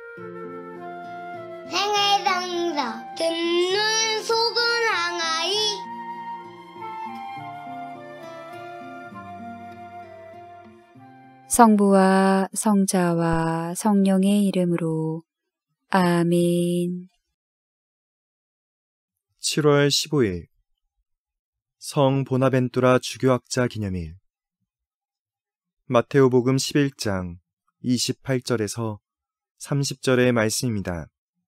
생애상사 듣는 속은 항아리. 성부와 성자와 성령의 이름으로 아멘. 7월 15일 성 보나벤투라 주교학자 기념일. 마테오복음 11장 28절에서 30절의 말씀입니다.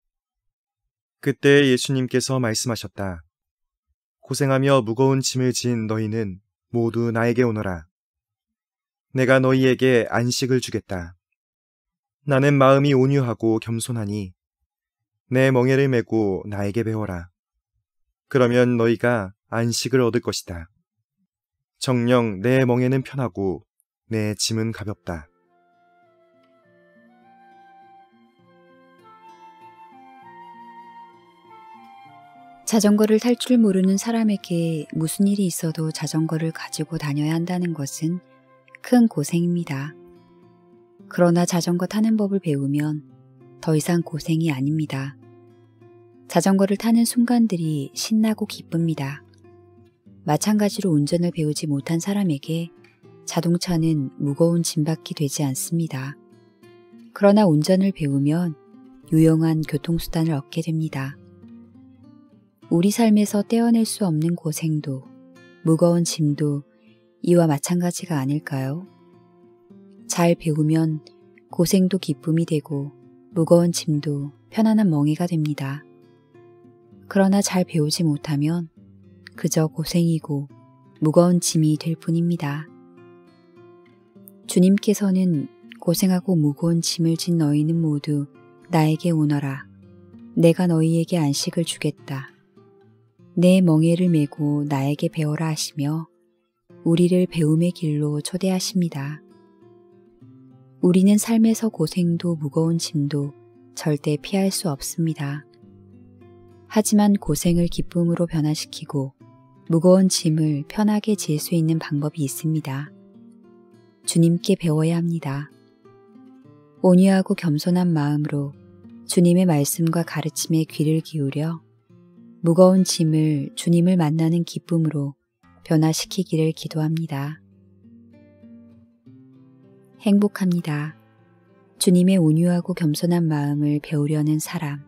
그때 예수님께서 말씀하셨다. 고생하며 무거운 짐을 진 너희는 모두 나에게 오너라. 내가 너희에게 안식을 주겠다. 나는 마음이 온유하고 겸손하니 내 멍에를 메고 나에게 배워라. 그러면 너희가 안식을 얻을 것이다. 정녕 내 멍에는 편하고 내 짐은 가볍다. 자전거를 탈 줄 모르는 사람에게 무슨 일이 있어도 자전거를 가지고 다녀야 한다는 것은 큰 고생입니다. 그러나 자전거 타는 법을 배우면 더 이상 고생이 아닙니다. 자전거를 타는 순간들이 신나고 기쁩니다. 마찬가지로 운전을 배우지 못한 사람에게 자동차는 무거운 짐밖이 되지 않습니다. 그러나 운전을 배우면 유용한 교통수단을 얻게 됩니다. 우리 삶에서 떼어낼 수 없는 고생도 무거운 짐도 이와 마찬가지가 아닐까요? 잘 배우면 고생도 기쁨이 되고 무거운 짐도 편안한 멍에가 됩니다. 그러나 잘 배우지 못하면 그저 고생이고 무거운 짐이 될 뿐입니다. 주님께서는 고생하고 무거운 짐을 진 너희는 모두 나에게 오너라. 내가 너희에게 안식을 주겠다. 내 멍에를 메고 나에게 배워라 하시며 우리를 배움의 길로 초대하십니다. 우리는 삶에서 고생도 무거운 짐도 절대 피할 수 없습니다. 하지만 고생을 기쁨으로 변화시키고 무거운 짐을 편하게 질 수 있는 방법이 있습니다. 주님께 배워야 합니다. 온유하고 겸손한 마음으로 주님의 말씀과 가르침에 귀를 기울여 무거운 짐을 주님을 만나는 기쁨으로 변화시키기를 기도합니다. 행복합니다. 주님의 온유하고 겸손한 마음을 배우려는 사람.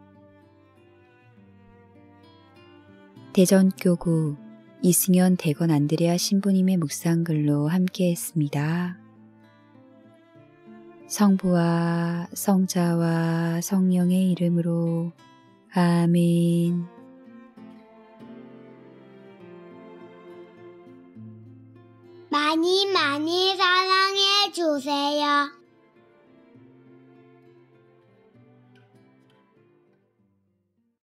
대전교구 이승연 대건 안드레아 신부님의 묵상글로 함께했습니다. 성부와 성자와 성령의 이름으로 아멘. 많이 사랑해 주세요.